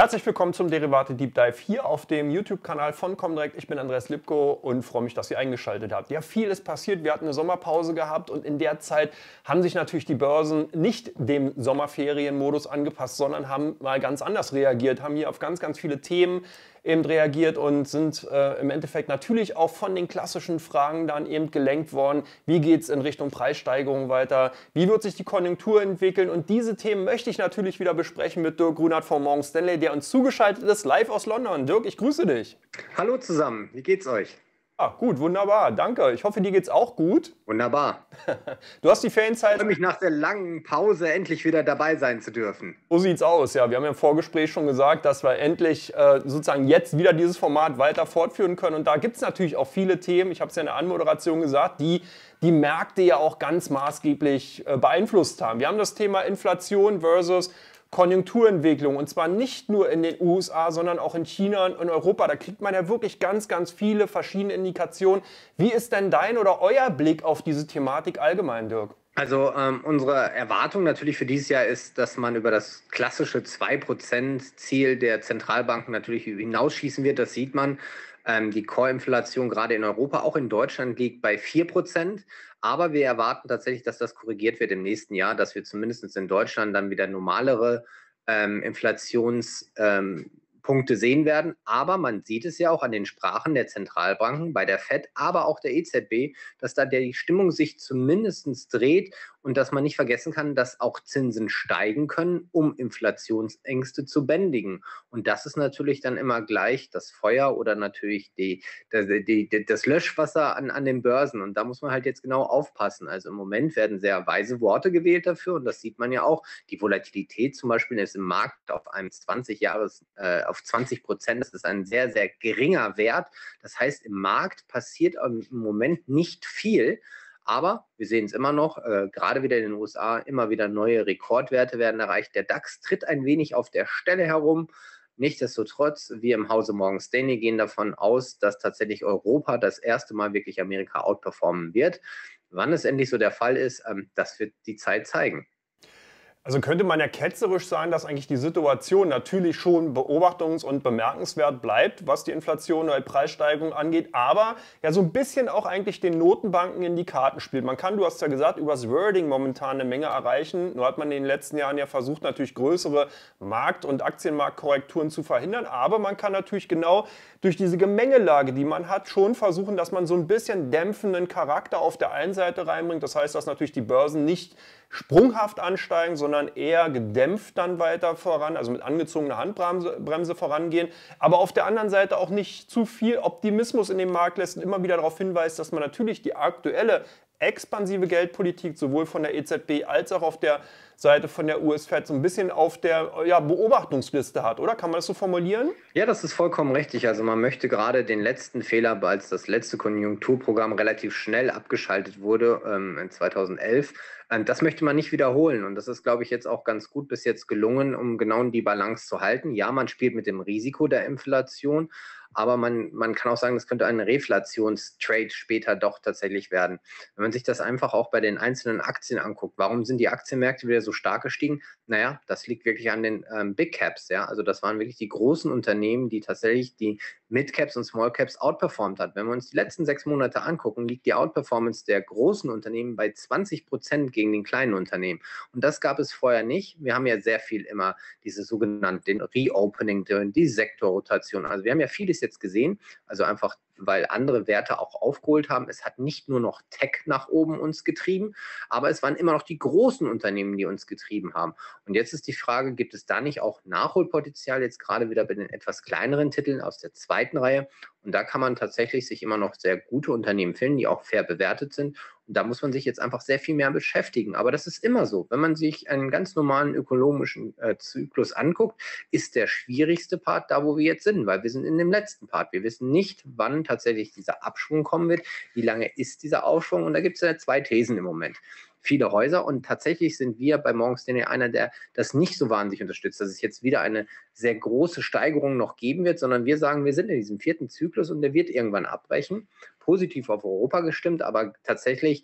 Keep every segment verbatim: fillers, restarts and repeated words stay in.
Herzlich willkommen zum Derivate Deep Dive hier auf dem YouTube-Kanal von Comdirect. Ich bin Andreas Lipko und freue mich, dass ihr eingeschaltet habt. Ja, viel ist passiert. Wir hatten eine Sommerpause gehabt und in der Zeit haben sich natürlich die Börsen nicht dem Sommerferienmodus angepasst, sondern haben mal ganz anders reagiert, haben hier auf ganz, ganz viele Themen eben reagiert und sind äh, im Endeffekt natürlich auch von den klassischen Fragen dann eben gelenkt worden. Wie geht es in Richtung Preissteigerung weiter? Wie wird sich die Konjunktur entwickeln? Und diese Themen möchte ich natürlich wieder besprechen mit Dirk Grunert von Morgan Stanley, der uns zugeschaltet ist, live aus London. Dirk, ich grüße dich. Hallo zusammen, wie geht's euch? Ah, gut, wunderbar, danke. Ich hoffe, dir geht's auch gut. Wunderbar. Du hast die Ferienzeit... Ich freue mich nach der langen Pause endlich wieder dabei sein zu dürfen. So sieht's aus, ja. Wir haben ja im Vorgespräch schon gesagt, dass wir endlich äh, sozusagen jetzt wieder dieses Format weiter fortführen können. Und da gibt es natürlich auch viele Themen, ich habe es ja in der Anmoderation gesagt, die die Märkte ja auch ganz maßgeblich äh, beeinflusst haben. Wir haben das Thema Inflation versus Konjunkturentwicklung und zwar nicht nur in den U S A, sondern auch in China und in Europa. Da kriegt man ja wirklich ganz, ganz viele verschiedene Indikationen. Wie ist denn dein oder euer Blick auf diese Thematik allgemein, Dirk? Also ähm, unsere Erwartung natürlich für dieses Jahr ist, dass man über das klassische zwei Prozent Ziel der Zentralbanken natürlich hinausschießen wird. Das sieht man. Ähm, die Core-Inflation gerade in Europa, auch in Deutschland, liegt bei vier Prozent. Aber wir erwarten tatsächlich, dass das korrigiert wird im nächsten Jahr, dass wir zumindest in Deutschland dann wieder normalere ähm, Inflations- ähm, Punkte sehen werden, aber man sieht es ja auch an den Sprachen der Zentralbanken, bei der Fed, aber auch der E Z B, dass da die Stimmung sich zumindest dreht und dass man nicht vergessen kann, dass auch Zinsen steigen können, um Inflationsängste zu bändigen. Und das ist natürlich dann immer gleich das Feuer oder natürlich die, die, die, das Löschwasser an, an den Börsen. Und da muss man halt jetzt genau aufpassen. Also im Moment werden sehr weise Worte gewählt dafür und das sieht man ja auch. Die Volatilität zum Beispiel ist im Markt auf einem zwanzig Jahres äh, auf zwanzig Prozent, das ist ein sehr, sehr geringer Wert. Das heißt, im Markt passiert im Moment nicht viel, aber wir sehen es immer noch, äh, gerade wieder in den U S A, immer wieder neue Rekordwerte werden erreicht. Der DAX tritt ein wenig auf der Stelle herum. Nichtsdestotrotz, wir im Hause Morgan Stanley gehen davon aus, dass tatsächlich Europa das erste Mal wirklich Amerika outperformen wird. Wann es endlich so der Fall ist, ähm, das wird die Zeit zeigen. Also könnte man ja ketzerisch sein, dass eigentlich die Situation natürlich schon beobachtungs- und bemerkenswert bleibt, was die Inflation oder die Preissteigerung angeht, aber ja so ein bisschen auch eigentlich den Notenbanken in die Karten spielt. Man kann, du hast ja gesagt, übers Wording momentan eine Menge erreichen. Nur hat man in den letzten Jahren ja versucht, natürlich größere Markt- und Aktienmarktkorrekturen zu verhindern, aber man kann natürlich genau durch diese Gemengelage, die man hat, schon versuchen, dass man so ein bisschen dämpfenden Charakter auf der einen Seite reinbringt. Das heißt, dass natürlich die Börsen nicht sprunghaft ansteigen, sondern eher gedämpft dann weiter voran, also mit angezogener Handbremse Bremse vorangehen, aber auf der anderen Seite auch nicht zu viel Optimismus in den Markt lässt und immer wieder darauf hinweist, dass man natürlich die aktuelle expansive Geldpolitik sowohl von der E Z B als auch auf der Seite von der U S-Fed so ein bisschen auf der ja, Beobachtungsliste hat, oder? Kann man das so formulieren? Ja, das ist vollkommen richtig. Also man möchte gerade den letzten Fehler, als das letzte Konjunkturprogramm relativ schnell abgeschaltet wurde, ähm, in zweitausendelf, äh, das möchte man nicht wiederholen. Und das ist, glaube ich, jetzt auch ganz gut bis jetzt gelungen, um genau die Balance zu halten. Ja, man spielt mit dem Risiko der Inflation, aber man, man kann auch sagen, das könnte ein Reflationstrade später doch tatsächlich werden. Wenn man sich das einfach auch bei den einzelnen Aktien anguckt, warum sind die Aktienmärkte wieder so stark gestiegen? Naja, das liegt wirklich an den ähm, Big Caps. Ja? Also das waren wirklich die großen Unternehmen, die tatsächlich die Mid Caps und Small Caps outperformt hat. Wenn wir uns die letzten sechs Monate angucken, liegt die Outperformance der großen Unternehmen bei zwanzig Prozent gegen den kleinen Unternehmen. Und das gab es vorher nicht. Wir haben ja sehr viel immer diese sogenannten Reopening, die Sektorrotation. Also wir haben ja vieles jetzt gesehen, also einfach, weil andere Werte auch aufgeholt haben. Es hat nicht nur noch Tech nach oben uns getrieben, aber es waren immer noch die großen Unternehmen, die uns getrieben haben. Und jetzt ist die Frage, gibt es da nicht auch Nachholpotenzial jetzt gerade wieder bei den etwas kleineren Titeln aus der zweiten Reihe? Und da kann man tatsächlich sich immer noch sehr gute Unternehmen finden, die auch fair bewertet sind. Und da muss man sich jetzt einfach sehr viel mehr beschäftigen. Aber das ist immer so. Wenn man sich einen ganz normalen ökonomischen äh, Zyklus anguckt, ist der schwierigste Part da, wo wir jetzt sind, weil wir sind in dem letzten Part. Wir wissen nicht, wann tatsächlich dieser Abschwung kommen wird, wie lange ist dieser Aufschwung. Und da gibt es ja zwei Thesen im Moment. Viele Häuser und tatsächlich sind wir bei Morgan Stanley einer, der das nicht so wahnsinnig unterstützt, dass es jetzt wieder eine sehr große Steigerung noch geben wird, sondern wir sagen, wir sind in diesem vierten Zyklus und der wird irgendwann abbrechen. Positiv auf Europa gestimmt, aber tatsächlich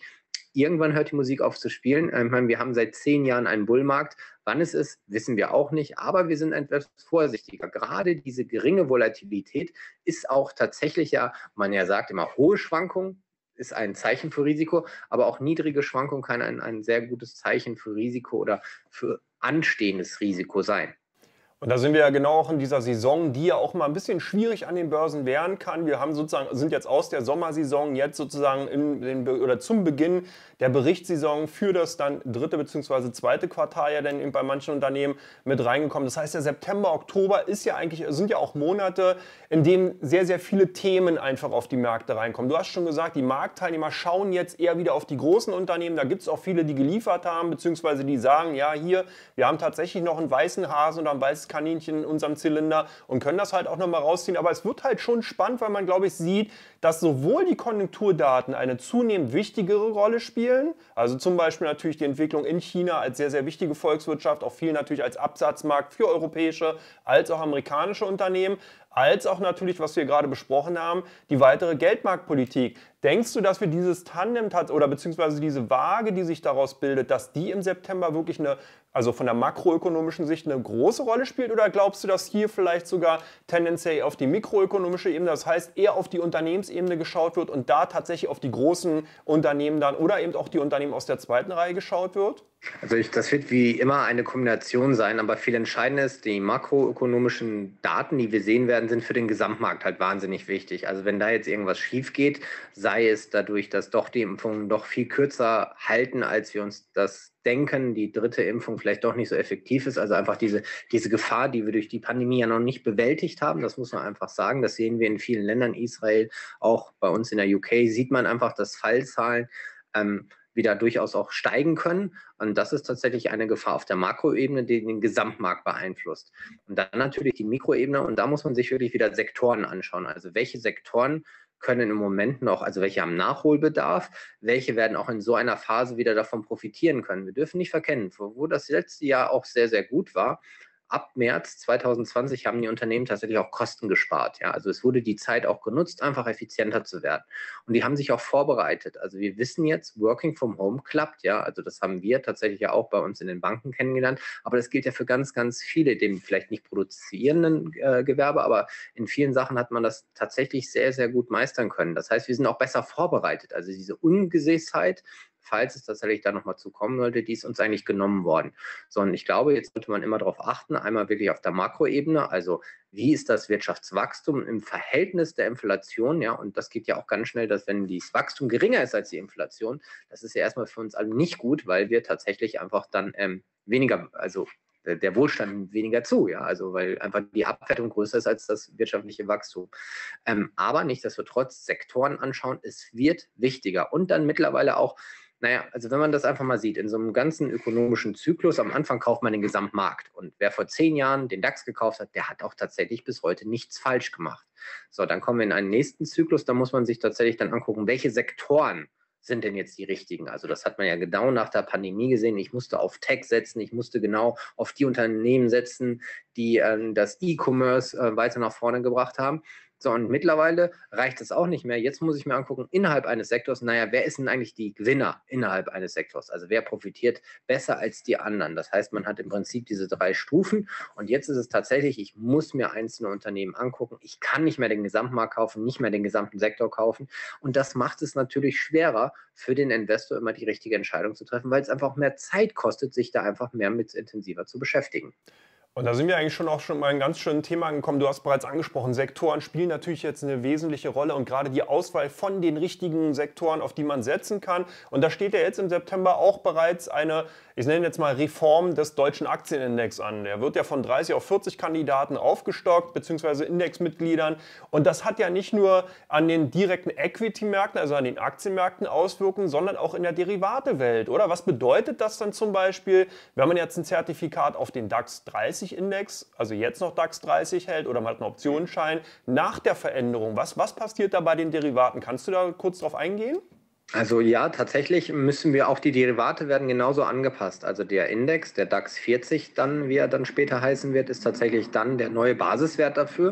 irgendwann hört die Musik auf zu spielen. Ich meine, wir haben seit zehn Jahren einen Bullmarkt. Wann es ist, wissen wir auch nicht, aber wir sind etwas vorsichtiger. Gerade diese geringe Volatilität ist auch tatsächlich ja, man ja sagt immer, hohe Schwankungen ist ein Zeichen für Risiko, aber auch niedrige Schwankungen kann ein, ein sehr gutes Zeichen für Risiko oder für anstehendes Risiko sein. Und da sind wir ja genau auch in dieser Saison, die ja auch mal ein bisschen schwierig an den Börsen werden kann. Wir haben sozusagen, sind jetzt aus der Sommersaison jetzt sozusagen in den, oder zum Beginn der Berichtssaison für das dann dritte bzw. zweite Quartal ja dann eben bei manchen Unternehmen mit reingekommen. Das heißt, der September, Oktober ist ja eigentlich, sind ja auch Monate, in denen sehr, sehr viele Themen einfach auf die Märkte reinkommen. Du hast schon gesagt, die Marktteilnehmer schauen jetzt eher wieder auf die großen Unternehmen. Da gibt es auch viele, die geliefert haben, beziehungsweise die sagen, ja hier, wir haben tatsächlich noch einen weißen Hasen oder ein weißes Kaninchen in unserem Zylinder und können das halt auch nochmal rausziehen. Aber es wird halt schon spannend, weil man, glaube ich, sieht, dass sowohl die Konjunkturdaten eine zunehmend wichtigere Rolle spielen, also zum Beispiel natürlich die Entwicklung in China als sehr, sehr wichtige Volkswirtschaft, auch viel natürlich als Absatzmarkt für europäische als auch amerikanische Unternehmen, als auch natürlich, was wir gerade besprochen haben, die weitere Geldmarktpolitik. Denkst du, dass wir dieses Tandem oder beziehungsweise diese Waage, die sich daraus bildet, dass die im September wirklich eine, also von der makroökonomischen Sicht eine große Rolle spielt? Oder glaubst du, dass hier vielleicht sogar tendenziell auf die mikroökonomische Ebene, das heißt eher auf die Unternehmensebene geschaut wird und da tatsächlich auf die großen Unternehmen dann oder eben auch die Unternehmen aus der zweiten Reihe geschaut wird? Also ich, das wird wie immer eine Kombination sein, aber viel entscheidender ist, die makroökonomischen Daten, die wir sehen werden, sind für den Gesamtmarkt halt wahnsinnig wichtig. Also wenn da jetzt irgendwas schief geht, sei es dadurch, dass doch die Impfungen doch viel kürzer halten, als wir uns das denken, die dritte Impfung vielleicht doch nicht so effektiv ist, also einfach diese, diese Gefahr, die wir durch die Pandemie ja noch nicht bewältigt haben, das muss man einfach sagen, das sehen wir in vielen Ländern, Israel, auch bei uns in der U K, sieht man einfach, dass Fallzahlen ähm, wieder durchaus auch steigen können. Und das ist tatsächlich eine Gefahr auf der Makroebene, die den Gesamtmarkt beeinflusst. Und dann natürlich die Mikroebene. Und da muss man sich wirklich wieder Sektoren anschauen. Also welche Sektoren können im Moment noch, also welche haben Nachholbedarf, welche werden auch in so einer Phase wieder davon profitieren können. Wir dürfen nicht verkennen, wo das letzte Jahr auch sehr, sehr gut war, ab März zwanzig zwanzig haben die Unternehmen tatsächlich auch Kosten gespart. Ja? Also es wurde die Zeit auch genutzt, einfach effizienter zu werden. Und die haben sich auch vorbereitet. Also wir wissen jetzt, Working from Home klappt. Ja? Also das haben wir tatsächlich ja auch bei uns in den Banken kennengelernt. Aber das gilt ja für ganz, ganz viele, dem vielleicht nicht produzierenden äh, Gewerbe. Aber in vielen Sachen hat man das tatsächlich sehr, sehr gut meistern können. Das heißt, wir sind auch besser vorbereitet. Also diese Ungewissheit, falls es tatsächlich da nochmal zu kommen sollte, die ist uns eigentlich genommen worden. Sondern ich glaube, jetzt sollte man immer darauf achten, einmal wirklich auf der Makroebene, also wie ist das Wirtschaftswachstum im Verhältnis der Inflation, ja, und das geht ja auch ganz schnell, dass wenn das Wachstum geringer ist als die Inflation, das ist ja erstmal für uns alle nicht gut, weil wir tatsächlich einfach dann ähm, weniger, also der Wohlstand nimmt weniger zu, ja, also weil einfach die Abwertung größer ist als das wirtschaftliche Wachstum. Ähm, aber nichtsdestotrotz Sektoren anschauen, es wird wichtiger und dann mittlerweile auch. Naja, also wenn man das einfach mal sieht, in so einem ganzen ökonomischen Zyklus, am Anfang kauft man den Gesamtmarkt. Und wer vor zehn Jahren den DAX gekauft hat, der hat auch tatsächlich bis heute nichts falsch gemacht. So, dann kommen wir in einen nächsten Zyklus, da muss man sich tatsächlich dann angucken, welche Sektoren sind denn jetzt die richtigen? Also das hat man ja genau nach der Pandemie gesehen. Ich musste auf Tech setzen, ich musste genau auf die Unternehmen setzen, die äh, das E-Commerce äh, weiter nach vorne gebracht haben. So, und mittlerweile reicht es auch nicht mehr. Jetzt muss ich mir angucken, innerhalb eines Sektors, naja, wer ist denn eigentlich die Gewinner innerhalb eines Sektors? Also wer profitiert besser als die anderen? Das heißt, man hat im Prinzip diese drei Stufen und jetzt ist es tatsächlich, ich muss mir einzelne Unternehmen angucken. Ich kann nicht mehr den Gesamtmarkt kaufen, nicht mehr den gesamten Sektor kaufen und das macht es natürlich schwerer für den Investor immer die richtige Entscheidung zu treffen, weil es einfach mehr Zeit kostet, sich da einfach mehr mit intensiver zu beschäftigen. Und da sind wir eigentlich schon auch schon mal ein ganz schönes Thema angekommen. Du hast bereits angesprochen, Sektoren spielen natürlich jetzt eine wesentliche Rolle und gerade die Auswahl von den richtigen Sektoren, auf die man setzen kann. Und da steht ja jetzt im September auch bereits eine, ich nenne jetzt mal Reform des deutschen Aktienindex an. Der wird ja von dreißig auf vierzig Kandidaten aufgestockt, beziehungsweise Indexmitgliedern. Und das hat ja nicht nur an den direkten Equity-Märkten, also an den Aktienmärkten Auswirkungen, sondern auch in der Derivatewelt, oder? Was bedeutet das dann zum Beispiel, wenn man jetzt ein Zertifikat auf den DAX dreißig Index, also jetzt noch DAX dreißig hält oder man hat einen Optionsschein, nach der Veränderung, was, was passiert da bei den Derivaten? Kannst du da kurz drauf eingehen? Also ja, tatsächlich müssen wir auch, die Derivate werden genauso angepasst. Also der Index, der DAX vierzig dann, wie er dann später heißen wird, ist tatsächlich dann der neue Basiswert dafür.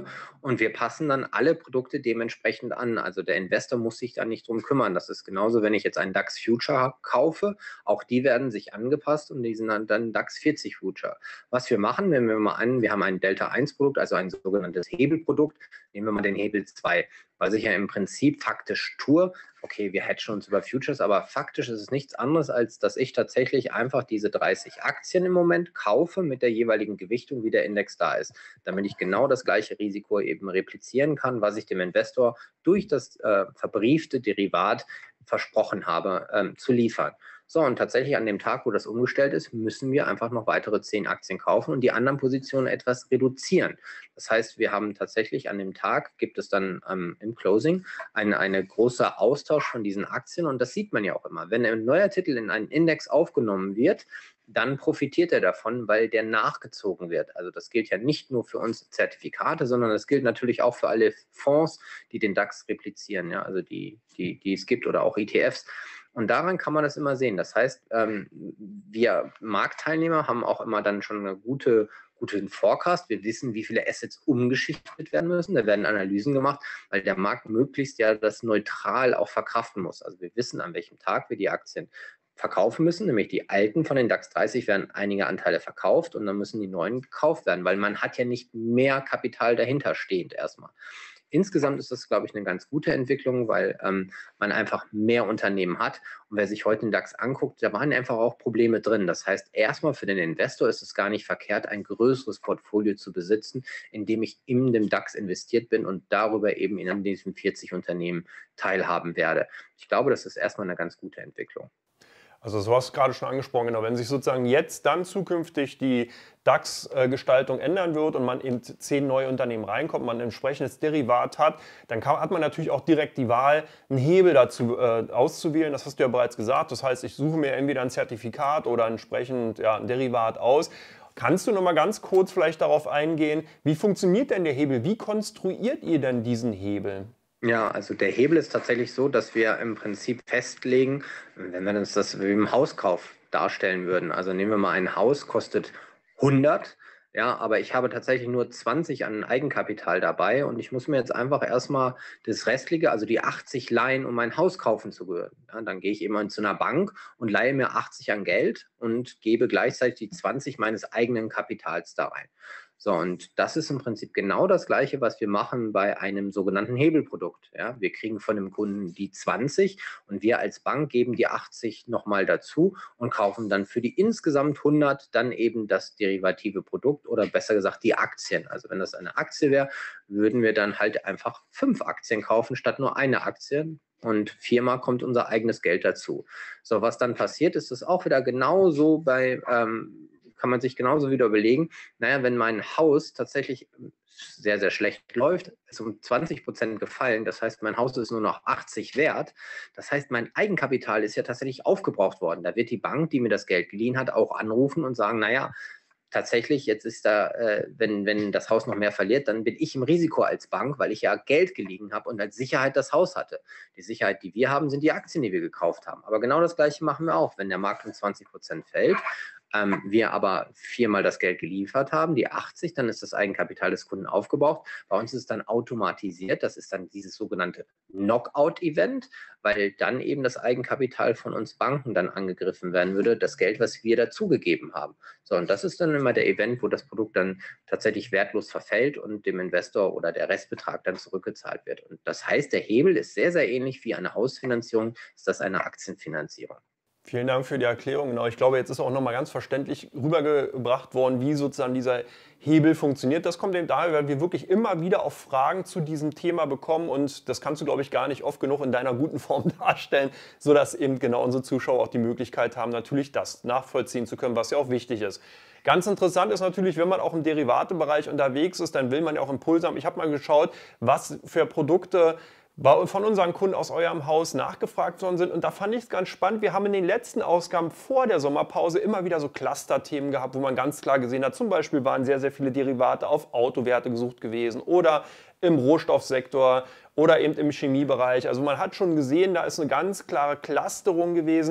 und wir passen dann alle Produkte dementsprechend an. Also der Investor muss sich da nicht drum kümmern. Das ist genauso, wenn ich jetzt einen DAX Future kaufe, auch die werden sich angepasst und die sind dann, dann DAX vierzig Future. Was wir machen, wenn wir mal an, wir haben ein Delta eins Produkt, also ein sogenanntes Hebelprodukt, nehmen wir mal den Hebel zwei, was ich ja im Prinzip faktisch tue. Okay, wir hedgen uns über Futures, aber faktisch ist es nichts anderes, als dass ich tatsächlich einfach diese dreißig Aktien im Moment kaufe mit der jeweiligen Gewichtung, wie der Index da ist, damit ich genau das gleiche Risiko eben replizieren kann, was ich dem Investor durch das äh, verbriefte Derivat versprochen habe, ähm, zu liefern. So, und tatsächlich an dem Tag, wo das umgestellt ist, müssen wir einfach noch weitere zehn Aktien kaufen und die anderen Positionen etwas reduzieren. Das heißt, wir haben tatsächlich an dem Tag, gibt es dann ähm, im Closing eine, eine große Austausch von diesen Aktien und das sieht man ja auch immer. Wenn ein neuer Titel in einen Index aufgenommen wird, dann profitiert er davon, weil der nachgezogen wird. Also das gilt ja nicht nur für uns Zertifikate, sondern das gilt natürlich auch für alle Fonds, die den DAX replizieren, ja, also die, die, die es gibt oder auch E T Fs. Und daran kann man das immer sehen. Das heißt, ähm, wir Marktteilnehmer haben auch immer dann schon eine gute, guten Forecast. Wir wissen, wie viele Assets umgeschichtet werden müssen. Da werden Analysen gemacht, weil der Markt möglichst ja das neutral auch verkraften muss. Also wir wissen, an welchem Tag wir die Aktien verkaufen müssen, nämlich die alten von den DAX dreißig werden einige Anteile verkauft und dann müssen die neuen gekauft werden, weil man hat ja nicht mehr Kapital dahinter stehend erstmal. Insgesamt ist das, glaube ich, eine ganz gute Entwicklung, weil ähm, man einfach mehr Unternehmen hat. Und wer sich heute den DAX anguckt, da waren einfach auch Probleme drin. Das heißt, erstmal für den Investor ist es gar nicht verkehrt, ein größeres Portfolio zu besitzen, in dem ich in dem DAX investiert bin und darüber eben in diesen vierzig Unternehmen teilhaben werde. Ich glaube, das ist erstmal eine ganz gute Entwicklung. Also so hast du gerade schon angesprochen, genau, wenn sich sozusagen jetzt dann zukünftig die DAX-Gestaltung ändern wird und man in zehn neue Unternehmen reinkommt, man ein entsprechendes Derivat hat, dann kann, hat man natürlich auch direkt die Wahl, einen Hebel dazu äh, auszuwählen. Das hast du ja bereits gesagt. Das heißt, ich suche mir entweder ein Zertifikat oder entsprechend ja, ein Derivat aus. Kannst du noch mal ganz kurz vielleicht darauf eingehen, wie funktioniert denn der Hebel? Wie konstruiert ihr denn diesen Hebel? Ja, also der Hebel ist tatsächlich so, dass wir im Prinzip festlegen, wenn wir uns das wie im Hauskauf darstellen würden. Also nehmen wir mal ein Haus, kostet hundert, ja, aber ich habe tatsächlich nur zwanzig an Eigenkapital dabei und ich muss mir jetzt einfach erstmal das Restliche, also die achtzig leihen, um mein Haus kaufen zu können. Ja, dann gehe ich immer zu einer Bank und leihe mir achtzig an Geld und gebe gleichzeitig die zwanzig meines eigenen Kapitals da rein. So, und das ist im Prinzip genau das Gleiche, was wir machen bei einem sogenannten Hebelprodukt. Ja, wir kriegen von dem Kunden die zwanzig und wir als Bank geben die achtzig nochmal dazu und kaufen dann für die insgesamt hundert dann eben das derivative Produkt oder besser gesagt die Aktien. Also wenn das eine Aktie wäre, würden wir dann halt einfach fünf Aktien kaufen statt nur eine Aktie. Und viermal kommt unser eigenes Geld dazu. So, was dann passiert, ist es auch wieder genauso bei... Ähm, kann man sich genauso wieder überlegen, naja, wenn mein Haus tatsächlich sehr, sehr schlecht läuft, ist um zwanzig Prozent gefallen, das heißt, mein Haus ist nur noch achtzig wert, das heißt, mein Eigenkapital ist ja tatsächlich aufgebraucht worden. Da wird die Bank, die mir das Geld geliehen hat, auch anrufen und sagen, naja, tatsächlich, jetzt ist da, äh, wenn, wenn das Haus noch mehr verliert, dann bin ich im Risiko als Bank, weil ich ja Geld geliehen habe und als Sicherheit das Haus hatte. Die Sicherheit, die wir haben, sind die Aktien, die wir gekauft haben. Aber genau das Gleiche machen wir auch. Wenn der Markt um zwanzig Prozent fällt, ähm, wir aber viermal das Geld geliefert haben, die achtzig, dann ist das Eigenkapital des Kunden aufgebraucht. Bei uns ist es dann automatisiert. Das ist dann dieses sogenannte Knockout-Event, weil dann eben das Eigenkapital von uns Banken dann angegriffen werden würde, das Geld, was wir dazugegeben haben. So, und das ist dann immer der Event, wo das Produkt dann tatsächlich wertlos verfällt und dem Investor oder der Restbetrag dann zurückgezahlt wird. Und das heißt, der Hebel ist sehr, sehr ähnlich wie eine Hausfinanzierung, ist das eine Aktienfinanzierung. Vielen Dank für die Erklärung. Genau, ich glaube, jetzt ist auch nochmal ganz verständlich rübergebracht worden, wie sozusagen dieser Hebel funktioniert. Das kommt eben daher, weil wir wirklich immer wieder auch Fragen zu diesem Thema bekommen und das kannst du, glaube ich, gar nicht oft genug in deiner guten Form darstellen, sodass eben genau unsere Zuschauer auch die Möglichkeit haben, natürlich das nachvollziehen zu können, was ja auch wichtig ist. Ganz interessant ist natürlich, wenn man auch im Derivatebereich unterwegs ist, dann will man ja auch Impulse haben. Ich habe mal geschaut, was für Produkte von unseren Kunden aus eurem Haus nachgefragt worden sind. Und da fand ich es ganz spannend. Wir haben in den letzten Ausgaben vor der Sommerpause immer wieder so Cluster-Themen gehabt, wo man ganz klar gesehen hat, zum Beispiel waren sehr, sehr viele Derivate auf Autowerte gesucht gewesen oder im Rohstoffsektor oder eben im Chemiebereich. Also man hat schon gesehen, da ist eine ganz klare Clusterung gewesen,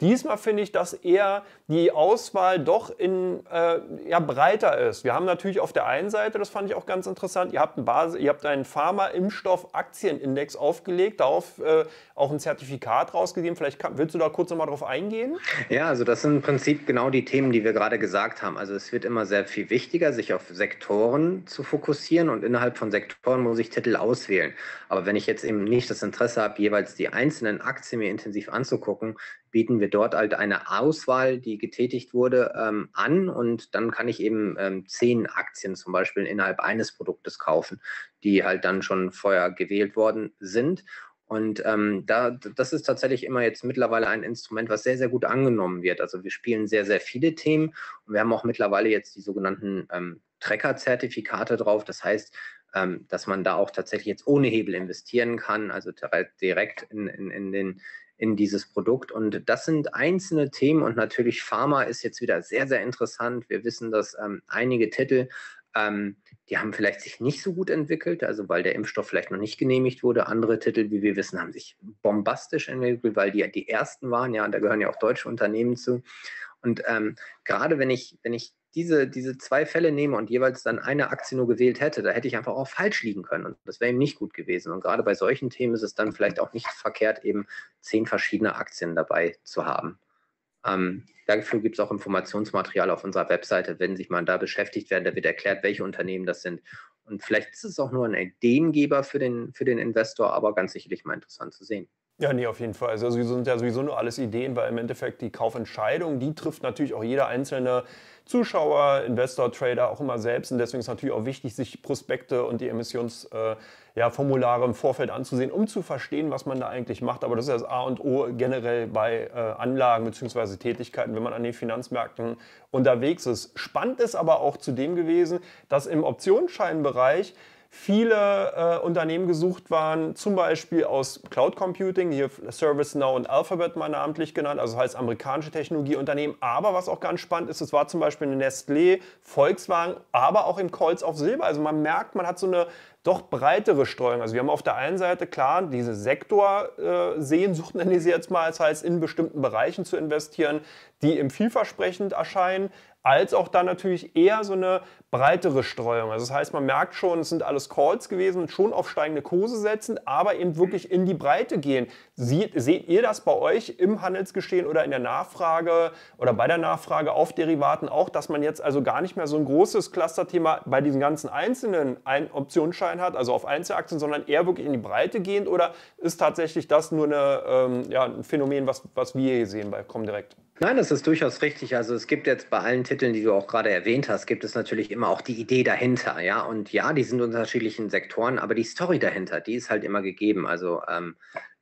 Diesmal finde ich, dass eher die Auswahl doch in, äh, ja, breiter ist. Wir haben natürlich auf der einen Seite, das fand ich auch ganz interessant, ihr habt einen, Basis, ihr habt einen Pharma-Impfstoff-Aktienindex aufgelegt, darauf äh, auch ein Zertifikat rausgegeben. Vielleicht kann, willst du da kurz nochmal drauf eingehen? Ja, also das sind im Prinzip genau die Themen, die wir gerade gesagt haben. Also es wird immer sehr viel wichtiger, sich auf Sektoren zu fokussieren und innerhalb von Sektoren muss ich Titel auswählen. Aber wenn ich jetzt eben nicht das Interesse habe, jeweils die einzelnen Aktien mir intensiv anzugucken, bieten wir dort halt eine Auswahl, die getätigt wurde, ähm, an und dann kann ich eben ähm, zehn Aktien zum Beispiel innerhalb eines Produktes kaufen, die halt dann schon vorher gewählt worden sind. Und ähm, da, das ist tatsächlich immer jetzt mittlerweile ein Instrument, was sehr, sehr gut angenommen wird. Also wir spielen sehr, sehr viele Themen und wir haben auch mittlerweile jetzt die sogenannten ähm, Tracker-Zertifikate drauf. Das heißt, ähm, dass man da auch tatsächlich jetzt ohne Hebel investieren kann, also direkt in, in, in, den, in dieses Produkt. Und das sind einzelne Themen und natürlich Pharma ist jetzt wieder sehr, sehr interessant. Wir wissen, dass ähm, einige Titel ähm, die haben vielleicht sich nicht so gut entwickelt, also weil der Impfstoff vielleicht noch nicht genehmigt wurde. Andere Titel, wie wir wissen, haben sich bombastisch entwickelt, weil die die ersten waren, ja, und da gehören ja auch deutsche Unternehmen zu. Und ähm, gerade wenn ich, wenn ich diese, diese zwei Fälle nehme und jeweils dann eine Aktie nur gewählt hätte, da hätte ich einfach auch falsch liegen können und das wäre eben nicht gut gewesen. Und gerade bei solchen Themen ist es dann vielleicht auch nicht verkehrt, eben zehn verschiedene Aktien dabei zu haben. Ähm, dafür gibt es auch Informationsmaterial auf unserer Webseite, wenn sich mal da beschäftigt werden, da wird erklärt, welche Unternehmen das sind. Und vielleicht ist es auch nur ein Ideengeber für den, für den Investor, aber ganz sicherlich mal interessant zu sehen. Ja, nee, auf jeden Fall. Also es sind ja sowieso nur alles Ideen, weil im Endeffekt die Kaufentscheidung, die trifft natürlich auch jeder einzelne Zuschauer, Investor, Trader auch immer selbst. Und deswegen ist es natürlich auch wichtig, sich Prospekte und die Emissionsformulare äh, ja, Formulare im Vorfeld anzusehen, um zu verstehen, was man da eigentlich macht. Aber das ist ja das A und O generell bei äh, Anlagen bzw. Tätigkeiten, wenn man an den Finanzmärkten unterwegs ist. Spannend ist aber auch zudem gewesen, dass im Optionsscheinbereich viele äh, Unternehmen gesucht waren, zum Beispiel aus Cloud Computing, hier ServiceNow und Alphabet mal namentlich genannt, also das heißt amerikanische Technologieunternehmen. Aber was auch ganz spannend ist, es war zum Beispiel eine Nestlé, Volkswagen, aber auch im Kreuz auf Silber. Also man merkt, man hat so eine doch breitere Streuung. Also wir haben auf der einen Seite klar diese Sektorsehnsucht, nenne ich sie jetzt mal, das heißt in bestimmten Bereichen zu investieren, die im vielversprechend erscheinen, als auch dann natürlich eher so eine breitere Streuung. Also das heißt, man merkt schon, es sind alles Calls gewesen, schon auf steigende Kurse setzen, aber eben wirklich in die Breite gehen. Seht, seht ihr das bei euch im Handelsgeschehen oder in der Nachfrage oder bei der Nachfrage auf Derivaten auch, dass man jetzt also gar nicht mehr so ein großes Clusterthema bei diesen ganzen einzelnen Optionsscheinen hat, also auf Einzelaktien, sondern eher wirklich in die Breite gehend, oder ist tatsächlich das nur eine, ähm, ja, ein Phänomen, was, was wir hier sehen bei Comdirect? Nein, das ist durchaus richtig. Also es gibt jetzt bei allen Titeln, die du auch gerade erwähnt hast, gibt es natürlich immer auch die Idee dahinter, ja. Und ja, die sind in unterschiedlichen Sektoren, aber die Story dahinter, die ist halt immer gegeben. Also ähm,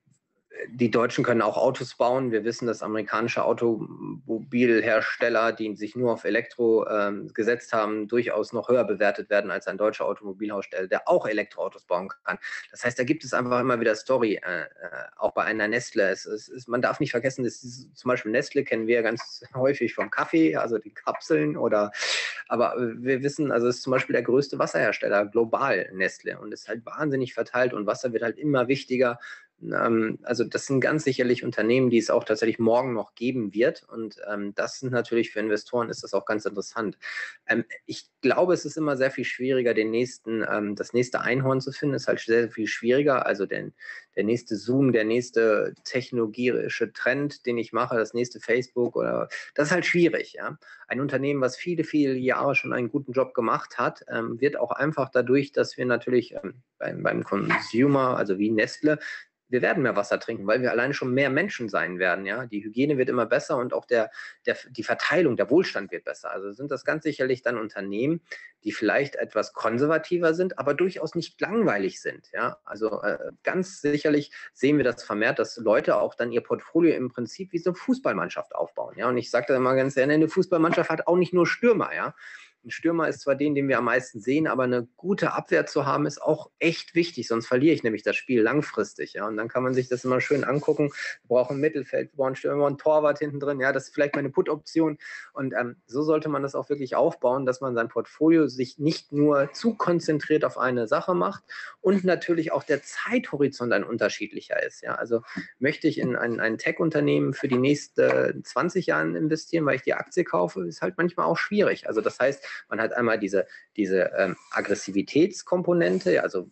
die Deutschen können auch Autos bauen. Wir wissen, dass amerikanische Automobilhersteller, die sich nur auf Elektro ähm, gesetzt haben, durchaus noch höher bewertet werden als ein deutscher Automobilhersteller, der auch Elektroautos bauen kann. Das heißt, da gibt es einfach immer wieder Story, äh, auch bei einer Nestle. Es, es, es, man darf nicht vergessen, dass dieses, zum Beispiel Nestle kennen wir ganz häufig vom Kaffee, also die Kapseln, oder, aber wir wissen, also es ist zum Beispiel der größte Wasserhersteller global, Nestle, und ist halt wahnsinnig verteilt und Wasser wird halt immer wichtiger. Also das sind ganz sicherlich Unternehmen, die es auch tatsächlich morgen noch geben wird. Und ähm, das sind natürlich für Investoren ist das auch ganz interessant. Ähm, ich glaube, es ist immer sehr viel schwieriger, den nächsten, ähm, das nächste Einhorn zu finden. Ist halt sehr viel schwieriger. Also den, der nächste Zoom, der nächste technologische Trend, den ich mache, das nächste Facebook, oder das ist halt schwierig. Ja? Ein Unternehmen, was viele, viele Jahre schon einen guten Job gemacht hat, ähm, wird auch einfach dadurch, dass wir natürlich ähm, beim, beim Consumer, also wie Nestle, wir werden mehr Wasser trinken, weil wir alleine schon mehr Menschen sein werden. Ja? Die Hygiene wird immer besser und auch der, der, die Verteilung, der Wohlstand wird besser. Also sind das ganz sicherlich dann Unternehmen, die vielleicht etwas konservativer sind, aber durchaus nicht langweilig sind. Ja? Also äh, ganz sicherlich sehen wir das vermehrt, dass Leute auch dann ihr Portfolio im Prinzip wie so eine Fußballmannschaft aufbauen. Ja? Und ich sage da immer ganz gerne, eine Fußballmannschaft hat auch nicht nur Stürmer. Ja? Ein Stürmer ist zwar den, den wir am meisten sehen, aber eine gute Abwehr zu haben, ist auch echt wichtig, sonst verliere ich nämlich das Spiel langfristig. Ja? Und dann kann man sich das immer schön angucken. Wir brauchen ein Mittelfeld, wir brauchen einen Stürmer, wir brauchen einen Torwart hinten drin. Ja, das ist vielleicht meine Put-Option. Und ähm, so sollte man das auch wirklich aufbauen, dass man sein Portfolio sich nicht nur zu konzentriert auf eine Sache macht und natürlich auch der Zeithorizont ein unterschiedlicher ist. Ja? Also möchte ich in ein, ein Tech-Unternehmen für die nächsten zwanzig Jahre investieren, weil ich die Aktie kaufe, ist halt manchmal auch schwierig. Also das heißt, man hat einmal diese, diese ähm, Aggressivitätskomponente, also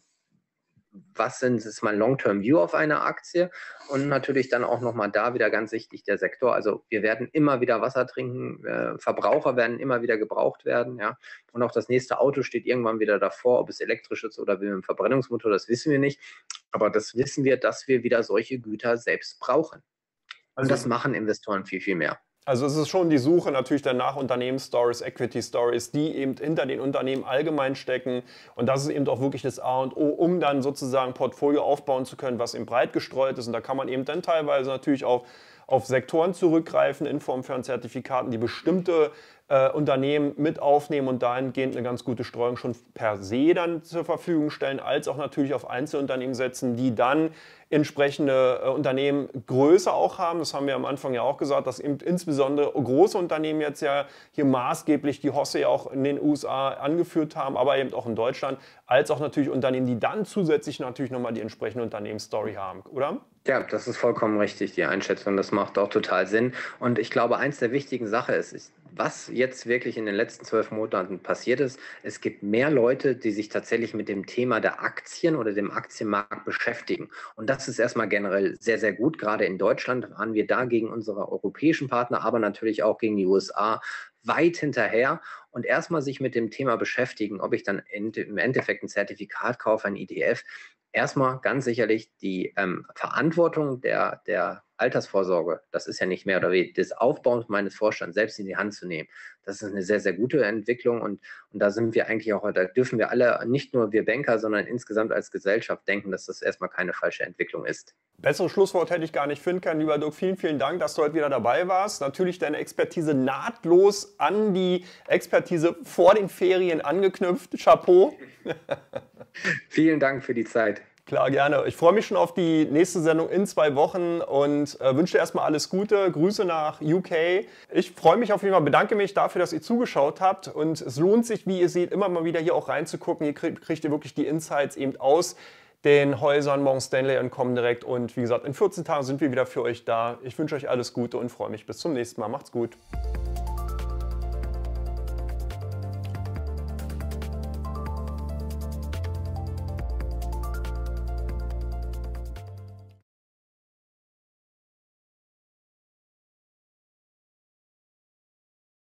was sind, ist mein Long-Term-View auf eine Aktie und natürlich dann auch nochmal da wieder ganz wichtig der Sektor. Also wir werden immer wieder Wasser trinken, äh, Verbraucher werden immer wieder gebraucht werden, ja. Und auch das nächste Auto steht irgendwann wieder davor, ob es elektrisch ist oder mit einem Verbrennungsmotor, das wissen wir nicht. Aber das wissen wir, dass wir wieder solche Güter selbst brauchen. Und also, das machen Investoren viel, viel mehr. Also es ist schon die Suche natürlich dann nach Unternehmensstories, Equity-Stories, die eben hinter den Unternehmen allgemein stecken. Und das ist eben auch wirklich das A und O, um dann sozusagen ein Portfolio aufbauen zu können, was eben breit gestreut ist. Und da kann man eben dann teilweise natürlich auch auf Sektoren zurückgreifen in Form von Zertifikaten, die bestimmte äh, Unternehmen mit aufnehmen und dahingehend eine ganz gute Streuung schon per se dann zur Verfügung stellen, als auch natürlich auf Einzelunternehmen setzen, die dann entsprechende äh, Unternehmen Größe auch haben. Das haben wir am Anfang ja auch gesagt, dass eben insbesondere große Unternehmen jetzt ja hier maßgeblich die Hosse ja auch in den U S A angeführt haben, aber eben auch in Deutschland, als auch natürlich Unternehmen, die dann zusätzlich natürlich nochmal die entsprechende Unternehmensstory haben, oder? Ja, das ist vollkommen richtig, die Einschätzung. Das macht auch total Sinn. Und ich glaube, eins der wichtigen Sachen ist, ist, was jetzt wirklich in den letzten zwölf Monaten passiert ist, es gibt mehr Leute, die sich tatsächlich mit dem Thema der Aktien oder dem Aktienmarkt beschäftigen. Und das ist erstmal generell sehr, sehr gut. Gerade in Deutschland waren wir da gegen unsere europäischen Partner, aber natürlich auch gegen die U S A weit hinterher. Und erstmal sich mit dem Thema beschäftigen, ob ich dann im Endeffekt ein Zertifikat kaufe, ein E T F. Erstmal ganz sicherlich die ähm, Verantwortung der, der Altersvorsorge, das ist ja nicht mehr oder weniger, des Aufbaus meines Vorstands selbst in die Hand zu nehmen. Das ist eine sehr, sehr gute Entwicklung und, und da sind wir eigentlich auch, da dürfen wir alle, nicht nur wir Banker, sondern insgesamt als Gesellschaft denken, dass das erstmal keine falsche Entwicklung ist. Besseres Schlusswort hätte ich gar nicht finden können, lieber Dirk. Vielen, vielen Dank, dass du heute wieder dabei warst. Natürlich deine Expertise nahtlos an die Expertise vor den Ferien angeknüpft. Chapeau. Vielen Dank für die Zeit. Klar, gerne. Ich freue mich schon auf die nächste Sendung in zwei Wochen und äh, wünsche dir erstmal alles Gute. Grüße nach U K. Ich freue mich auf jeden Fall, bedanke mich dafür, dass ihr zugeschaut habt und es lohnt sich, wie ihr seht, immer mal wieder hier auch reinzugucken. Hier kriegt, kriegt ihr wirklich die Insights eben aus den Häusern Morgan Stanley und Comdirect und wie gesagt, in vierzehn Tagen sind wir wieder für euch da. Ich wünsche euch alles Gute und freue mich bis zum nächsten Mal. Macht's gut.